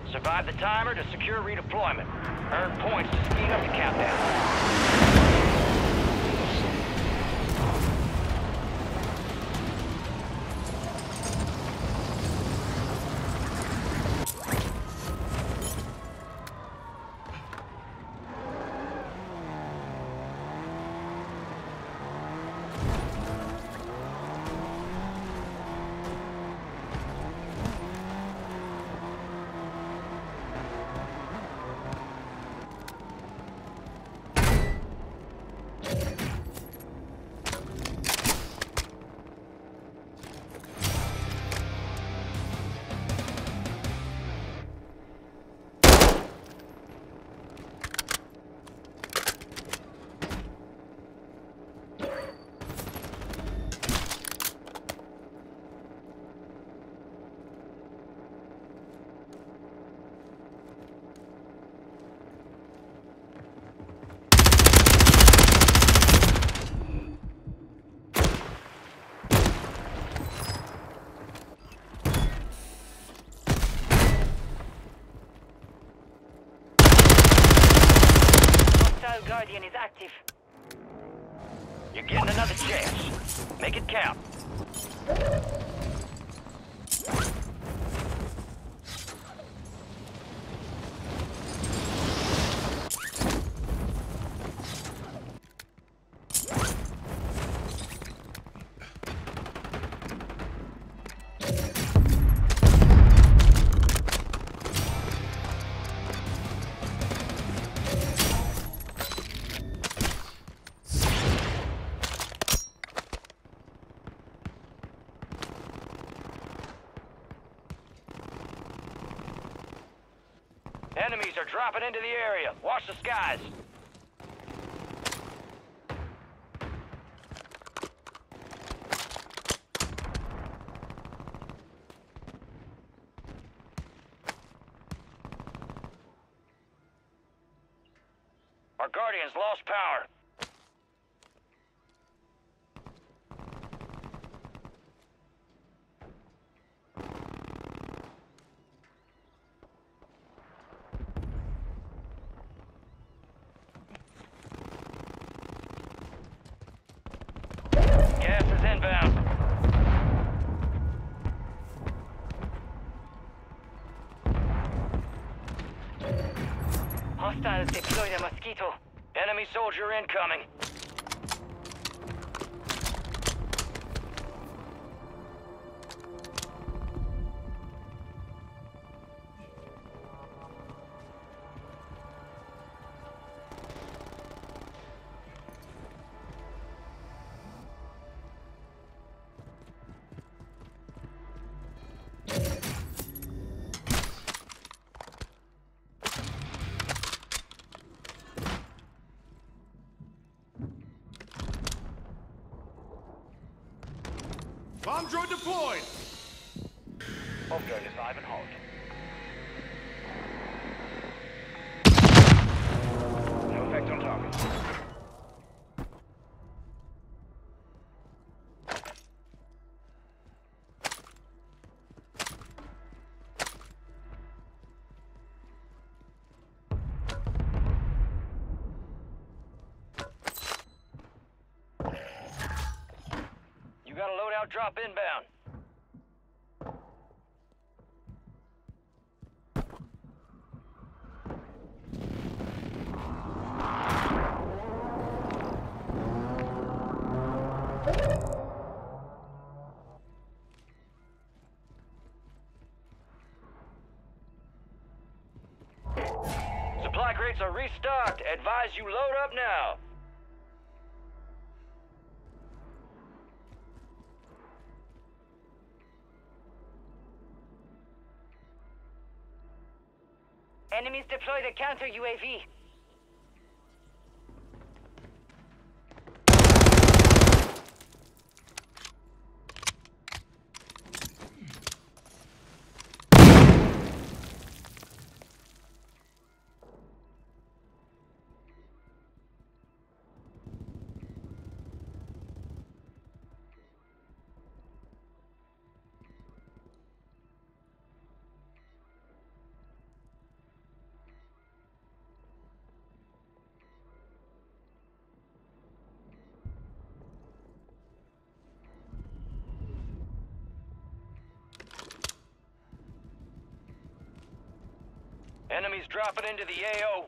Survive the timer to secure redeployment. Earn points to speed up the countdown. Guardian is active. You're getting another chance. Make it count. Enemies are dropping into the area. Watch the skies. Our Guardians lost power. Gas is inbound. Hostiles deploy the Mosquito. Enemy soldier incoming. Bomb drone deployed! Bomb drone is live and hot. No effect on target. You got a loadout drop inbound. Supply crates are restocked. Advise you load up now. Enemies deploy the counter UAV. Enemies dropping into the AO.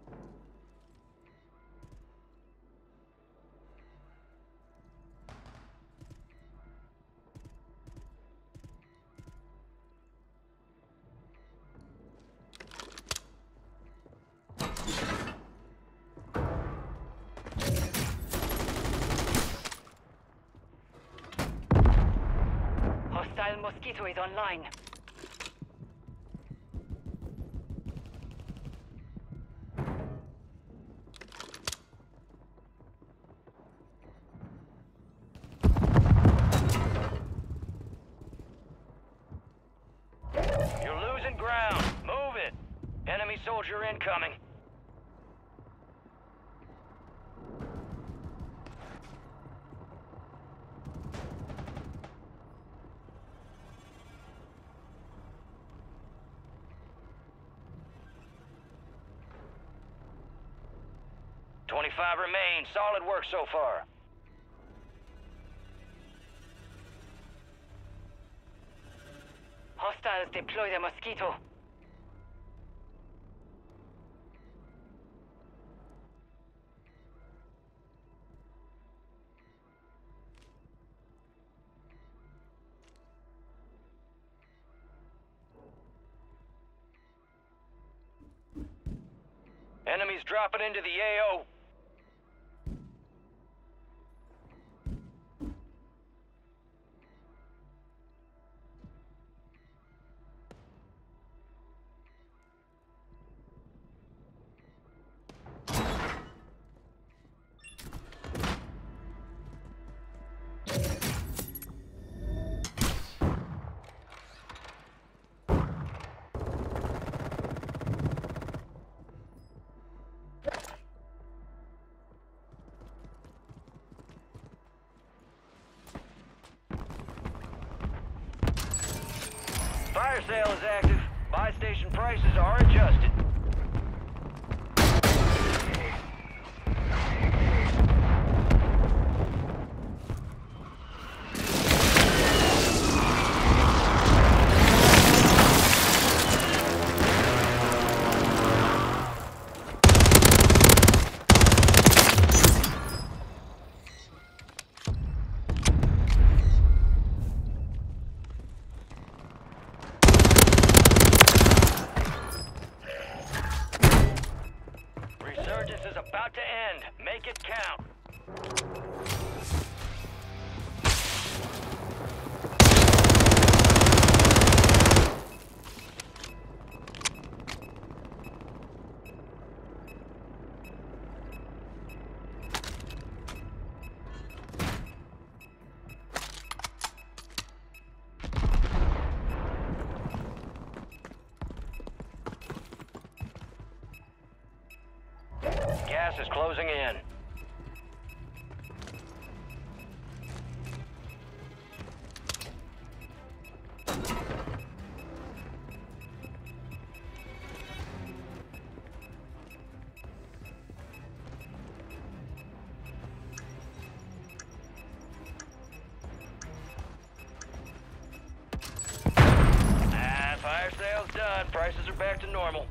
Hostile Mosquito is online. You're losing ground. Move it. Enemy soldier incoming. "25 remain. Solid work so far." Hostiles deploy the Mosquito. Enemies dropping into the AO. Fire sale is active. Buy station prices are adjusted. Resurgence is about to end. Make it count. Gas is closing in. Fire sale's done. Prices are back to normal.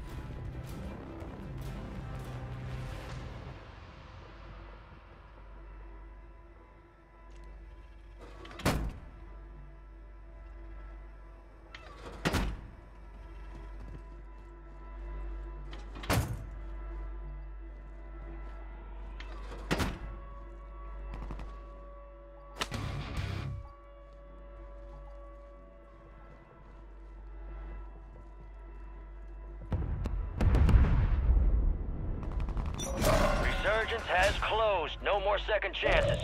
Resurgence has closed. No more second chances.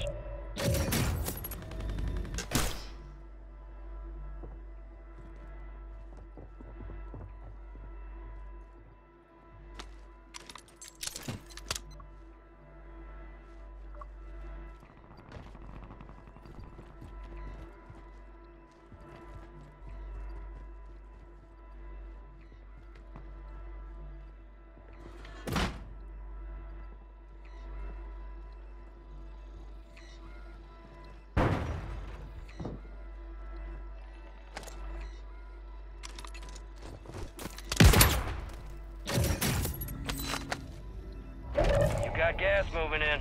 got gas moving in.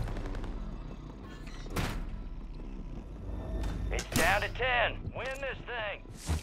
It's down to 10. Win this thing.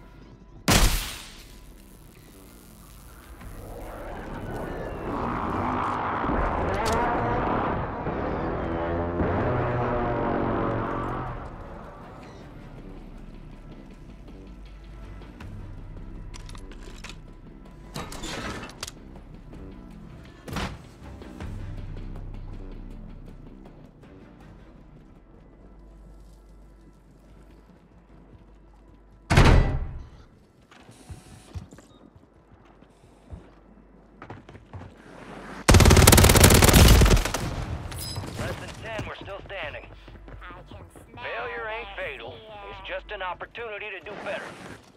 Still standing. Failure ain't fatal. It's just an opportunity to do better.